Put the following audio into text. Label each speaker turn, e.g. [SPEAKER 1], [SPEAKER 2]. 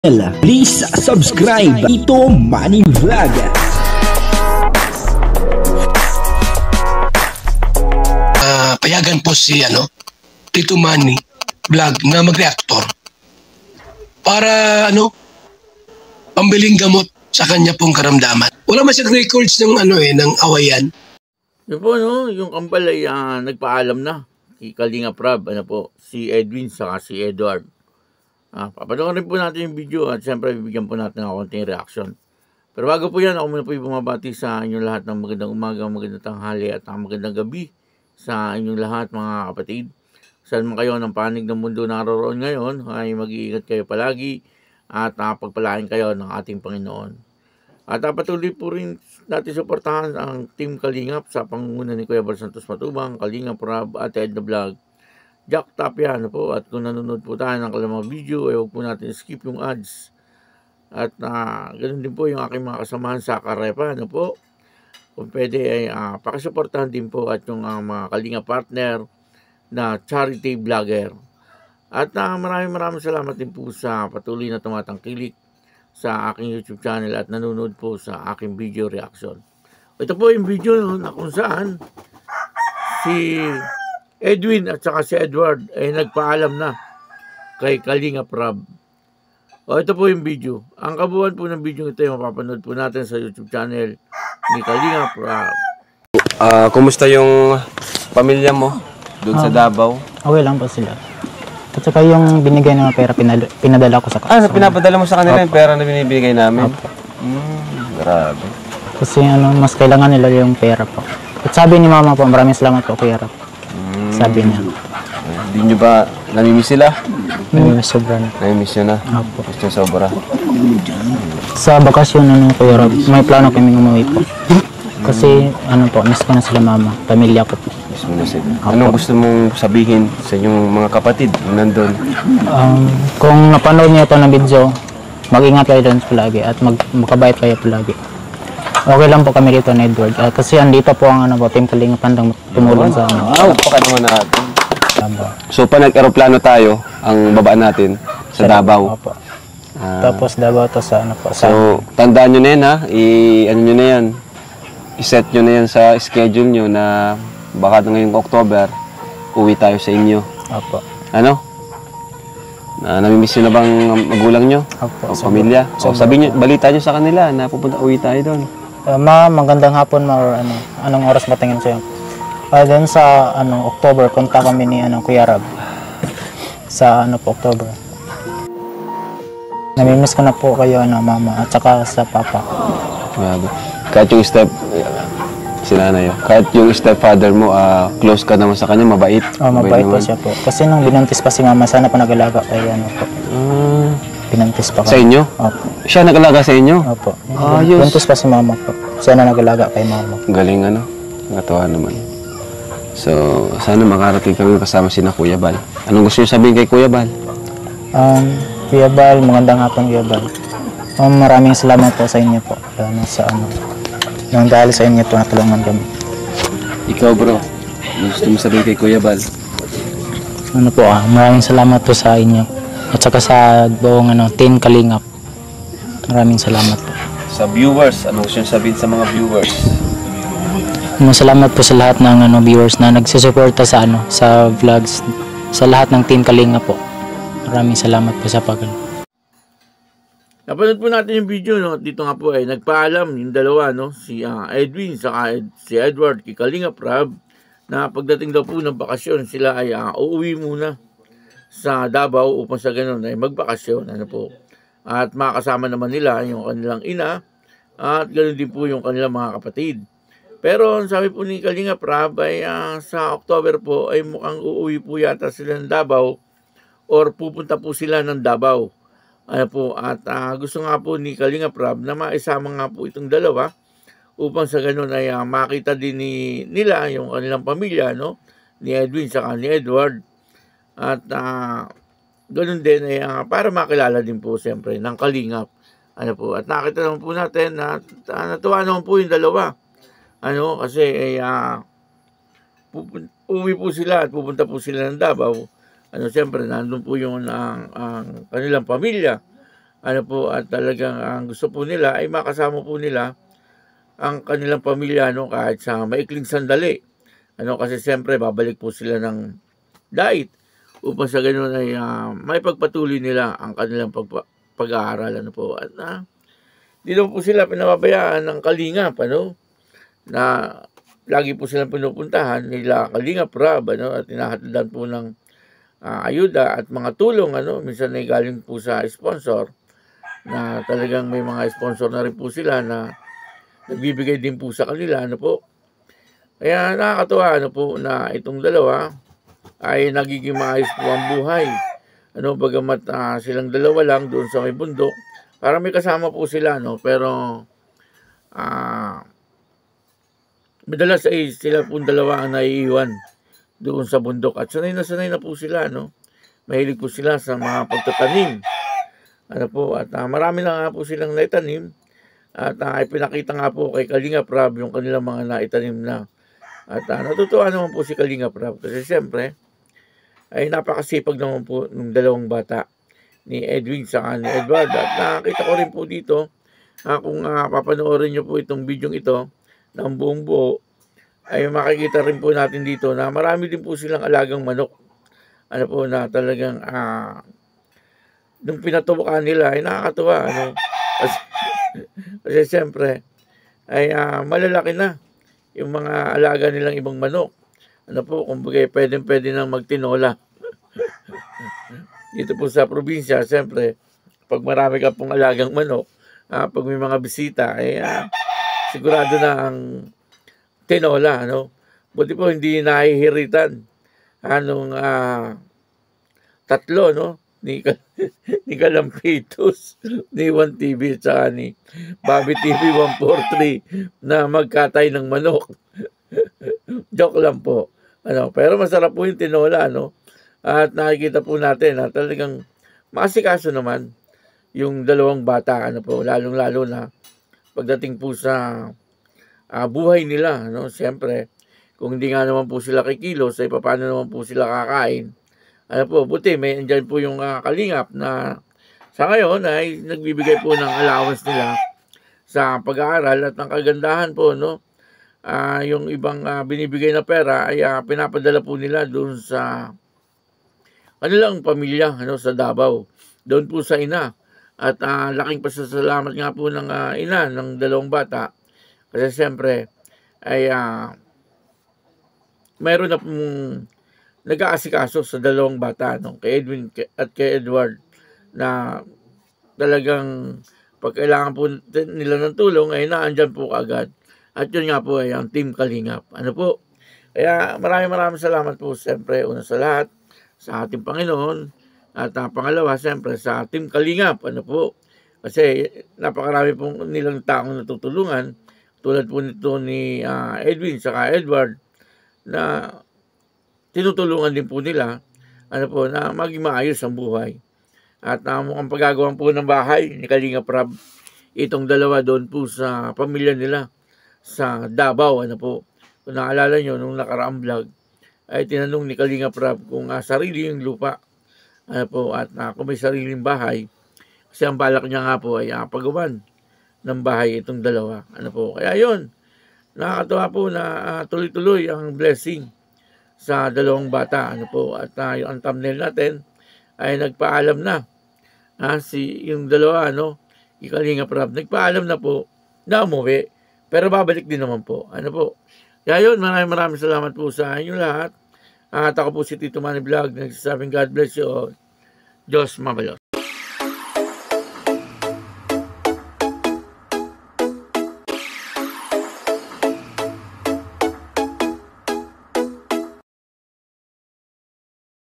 [SPEAKER 1] Please subscribe Tito Manny Vlog.
[SPEAKER 2] Payagan po si Tito Manny Vlog na mag-reactor para pambiling gamot sa kanya pong karamdaman. Wala man siyang records ng ng awayan.
[SPEAKER 3] Yun po, yung Kambal ay nagpaalam na si Kalinga Prab, si Edwin saka si Edward. Papanoorin po natin yung video at siyempre bibigyan po natin ng konting reaction. Pero bago po yan, ako muna po yung bumabati sa inyong lahat ng magandang umaga, magandang tanghali at magandang gabi sa inyong lahat mga kapatid. Saan man kayo ng panig ng mundo naroon ngayon, ay mag-iingat kayo palagi at pagpalain kayo ng ating Panginoon. At patuloy po rin natin suportahan ang Team Kalingap sa pangunguna ni Kuya Bal Santos Matubang, Kalinga Prab at Edna Vlog, Jack Tapia, at kung nanonood po tayo ng kalamang video, ay huwag po natin skip yung ads. At ganoon din po yung aking mga kasamahan sa Karepa, kung pwede ay pakisuportahan din po at yung mga Kalinga partner na charity vlogger. At maraming salamat din po sa patuloy na tumatangkilik sa aking YouTube channel at nanonood po sa aking video reaction. Ito po yung video na kung saan si Edwin at saka si Edward ay nagpaalam na kay Kalinga Prab. Ito po yung video. Ang kabuuan po ng video ito ay mapapanood po natin sa YouTube channel ni Kalinga Prab.
[SPEAKER 4] Kumusta yung pamilya mo doon sa Davao?
[SPEAKER 5] Okay lang po sila. At saka yung binigay ng pera, pinadala ko sa kanila.
[SPEAKER 4] Pinapadala mo sa kanila yung pera na binibigay namin? Grabe.
[SPEAKER 5] Kasi mas kailangan nila yung pera po. At sabi ni mama po, maraming salamat po Kuya Rap. Sabi niya.
[SPEAKER 4] Hindi nyo ba namimiss sila?
[SPEAKER 5] Namimiss sobra na.
[SPEAKER 4] Namimiss nyo na?
[SPEAKER 5] Opo.
[SPEAKER 4] Gusto sobra?
[SPEAKER 5] Sa bakasyon Kuya Rap, may plano kaming umuwi po. Kasi miss ko na sila mama, pamilya ko po.
[SPEAKER 4] Miss mo na sila. Anong gusto mong sabihin sa inyong mga kapatid nandun?
[SPEAKER 5] Kung napanood niyo ito ng video, mag-ingat kayo doon palagi at makabait kayo palagi. Okay lang po kami dito ni Edward. Kasi andito po ang Team Kalinga Pandang tumulong sa amin.
[SPEAKER 4] Napaka naman natin. So pa nag-aeroplano tayo, ang babaan natin sa Davao.
[SPEAKER 5] Opo. Tapos Davao to sa
[SPEAKER 4] So tandaan nyo na yan nyo na yan. I-set nyo na yan sa schedule nyo na baka ngayong October, uwi tayo sa inyo.
[SPEAKER 5] Opo.
[SPEAKER 4] Namimiss nyo na bang magulang nyo?
[SPEAKER 5] Opo.
[SPEAKER 4] O pamilya? O sabi nyo, balita nyo sa kanila na uwi tayo doon.
[SPEAKER 5] Magandang hapon or anong oras ba tingin sa'yo? Doon sa October, punta kami ni Kuya Rab. Sa October. Namimiss ko na po kayo mama at saka sa papa.
[SPEAKER 4] Grabe. Kahit yung kahit yung stepfather mo, close ka naman sa kanya, mabait.
[SPEAKER 5] Mabait po siya po. Kasi nung binuntis pa si mama, sana pa nag-alaga kay po. Binuntis pa
[SPEAKER 4] sa inyo?
[SPEAKER 5] Opo.
[SPEAKER 4] Siya nag-alaga sa inyo?
[SPEAKER 5] Opo. Binuntis pa si mama po. Sana nag-alaga kay mama.
[SPEAKER 4] Galing Nakatuwa naman. So, sana makarating kami kasama sina Kuya Bal. Anong gusto niyo sabihin kay Kuya Bal?
[SPEAKER 5] Kuya Bal, magandang hapon Kuya Bal. Maraming salamat po sa inyo po. Nang dahil sa inyo po natulungan kami.
[SPEAKER 4] Ikaw bro, gusto mo sabihin kay Kuya Bal?
[SPEAKER 5] Maraming salamat po sa inyo. At saka sa buong Team Kalingap. Maraming salamat po.
[SPEAKER 4] Sa viewers, anong gusto niyo sabihin sa mga viewers?
[SPEAKER 5] Salamat po sa lahat ng viewers na nagsusuporta sa vlogs, sa lahat ng Team Kalingap po. Maraming salamat po sa
[SPEAKER 3] Napanood po natin yung video, dito nga po ay nagpaalam yung dalawa, si Edwin saka si Edward kay Kalinga Prab, na pagdating daw po ng bakasyon, sila ay uuwi muna sa Davao upang sa ganun ay magbakasyon, At makakasama naman nila yung kanilang ina at ganoon din po yung kanilang mga kapatid. Pero sabi po ni Kalinga Prab ay sa October po ay mukhang uuwi po yata sila ng Davao or pupunta po sila ng Davao. At gusto nga po ni Kalinga Prab na maisama nga po itong dalawa upang sa ganun ay makita din nila yung kanilang pamilya, ni Edwin saka ni Edward. At ganun din ay para makilala din po siyempre ng Kalingap. At nakita naman po natin na natuwa naman po yung dalawa. Kasi uwi po sila at pupunta po sila ng Davao. Siyempre, nandun po yung ang kanilang pamilya. Ano po, at talagang ang gusto po nila ay makasama po nila ang kanilang pamilya, no, kahit sa maikling sandali. Ano, kasi siyempre babalik po sila ng diet upang sa ganoon ay may pagpatuloy nila ang kanilang pag-aaral. Ano po, at di naman po sila pinababayaan ng Kalingap, ano, na lagi po silang pinupuntahan nila Kalingap Rob, ano, at tinahatadan po ng ayuda at mga tulong, ano, minsan ay galing po sa sponsor, na talagang may mga sponsor na rin po sila na nagbibigay din po sa kanila, ano po. Kaya nakakatuwa, ano po, na itong dalawa ay nagiging maayos po ang buhay. Ano, bagamat silang dalawa lang doon sa may bundok, parang may kasama po sila, no, pero madalas ay sila po dalawa ang naiiwan doon sa bundok, at sanay na po sila, no. Mahilig po sila sa mga pagtatanim. Ano po, at marami na nga po silang naitanim, at ipinakita nga po kay Kalingap Rob yung kanilang mga naitanim na. At natutuwa naman po si Kalingap Rob kasi siyempre ay napakasipag naman po ng dalawang bata, ni Edwin sa ni Edward. At nakita ko rin po dito, kung papanoorin nyo po itong video ito ng buong buo, ay makikita rin po natin dito na marami din po silang alagang manok. Ano po, na talagang nung pinatubukan nila ay nakakatuwa, ano, kasi siyempre ay malalaki na yung mga alaga nilang ibang manok. Ano po, kumbaga pwede nang magtinola. Dito po sa probinsya, siyempre pag marami ka pong alagang manok, pag may mga bisita ay sigurado na ang tinola, ano. Buti po hindi nahihiritan anong tatlo, no, ni Kalampitos, ni Juan TV, at saka ni Bobby TV 143 na magkatay ng manok. Joke lang po. Ano, pero masarap po yung tinola, no? At nakikita po natin na talagang masikaso naman yung dalawang bata, ano po, lalong-lalo na pagdating po sa buhay nila, no? Siyempre, kung hindi nga naman po sila kikilos, ay paano naman po sila kakain? Ano po, buti may andyan po yung Kalingap na sa ngayon ay nagbibigay po ng allowance nila sa pag-aaral. At ang kagandahan po, no, yung ibang binibigay na pera ay pinapadala po nila doon sa kanilang pamilya, ano, sa Davao, doon po sa ina. At laking pasasalamat nga po ng ina ng dalawang bata kasi siyempre ay mayroon na pong nag-aasikaso sa dalawang bata, no, kay Edwin at kay Edward, na talagang pag kailangan po nila ng tulong ay naandyan po agad. At yun nga po ay ang Team Kalingap. Ano po? Kaya maraming salamat po siyempre una sa lahat sa ating Panginoon, at pangalawa siyempre sa Team Kalingap. Ano po? Kasi napakarami pong nilang taong natutulungan tulad po nito ni Edwin saka Edward, na tinutulungan din po nila, ano po, na maging maayos ang buhay. At mukhang paggagawan po ng bahay ni Kalingap Rob itong dalawa doon po sa pamilya nila sa Davao. Ano po, kung naalala nyo nung nakaraang vlog ay tinanong ni Kalingap Rob kung sarili yung lupa, ano po, at kung may sariling bahay, kasi ang balak niya nga po ay pagawan ng bahay itong dalawa. Ano po, kaya yun, nakakatawa po na tuloy-tuloy ang blessing sa dalawang bata. Ano po, at yung thumbnail natin ay nagpaalam na yung dalawa, ano, Kalingap Rob, nagpaalam na po na umuwi, pero babalik din naman po. Ano po, kaya yun, maraming salamat po sa inyo lahat. At ako po si Tito Manny Vlog, nagsasabing God bless you all. Diyos mabalos.